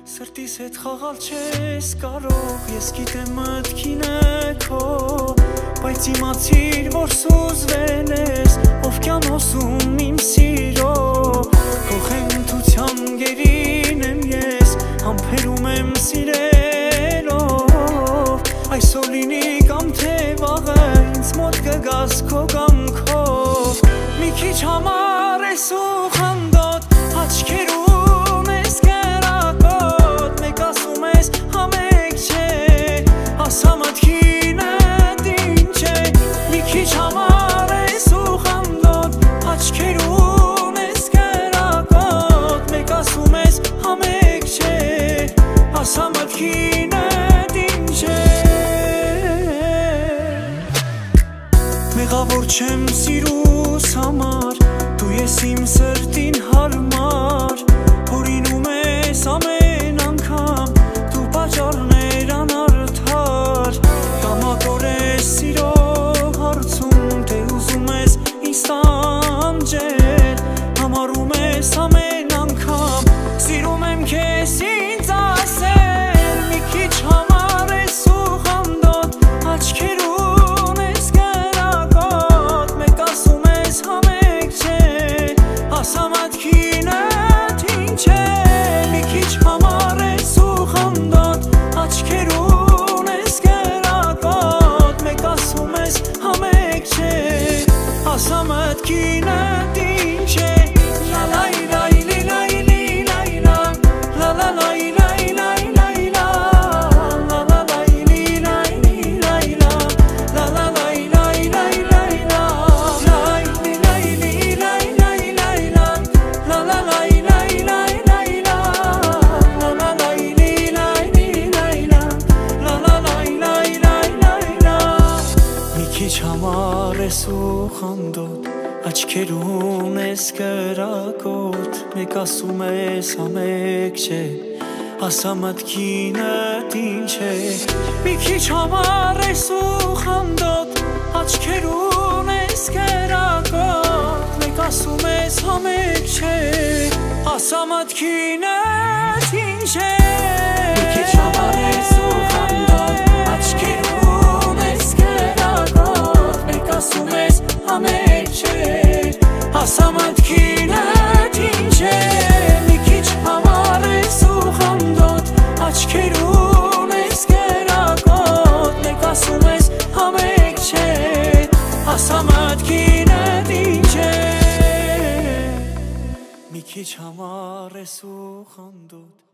Սրտիս հետ խաղալ չես կարող, ես գիտեմ մտքին է քո, բայց իմացիր, որ սուզվել ես, ով կյանոսում իմ սիրո, քո խենթության գերին եմ ես, համբերում եմ սիրելով, այսօր լինի կամ թե վաղը, ինձ մոտ կգաս քո կամքով, մի քիչ համար ես ու խանդոտ, աչքերում ես կերակոտ, մեկ ասում ես համեք չէ, ասա մտքինդ ինչ է, մի քիչ համար ես ու խանդոտ, աչքերում ես կերակոտ, մեկ ասում ես համեք չէ, ասա մտքինդ ինչ է, մեղավոր չեմ սիրուս համար, դու ես իմ սրտին հարմար, հորինում ես ամեն անգամ, դու պատճառներ անարդար, կամակոր ես սիրո հարցում, թե ուզում ես ինձ տանջել, համարում ես ամեն անգամ, սիրում եմ քեզ ինձ ասել, մի քիչ համար ես ու խանդոտ, աչքերում ես կերակոտ, մեկ ասում ես համեք չէ, ասա մտքինդ ինչ է, մի քիչ համար ես ու խանդոտ, աչքերում ես կերակոտ, մեկ ասում ես համեք չէ, ասա մտքինդ ինչ է, լա լայ լայ լի լայ լի լայ լա, լա լա լայ լայ լայ լայ լա, լա լա լայ լի լայ լի լայ լա, լա լա լայ լայ լայ լայ լա, լայ լի լայ լի լայ լայ լայ լա, լա լա լայ լայ լայ լայ լա, լա լա լայ լի լայ լի լայ լա, լա լա լայ լայ լայ լայ լա, մի քիչ համար ես ու խանդոտ, աչքերում ես կրակոտ, մեկ ասում ես համեք չէ, ասա մտքինդ ինչ է, մի քիչ համար ես ու խանդոտ, աչքերում ես կրակոտ, մեկ ասում ես համեք չէ, ասա մտքինդ ինչ է, մի քիչ համար ես ու խանդոտ, աչքերում ես կրակոտ, մեկ ասում ես համեք չէ, ասա մտքինդ ինչ է, մի քիչ համար ես ու խանդոտ, աչքերում ես կերակոտ, մեկ ասում ես համեք չէ, ասա մտքինդ ինչ է, մի քիչ համար ես ու խանդոտ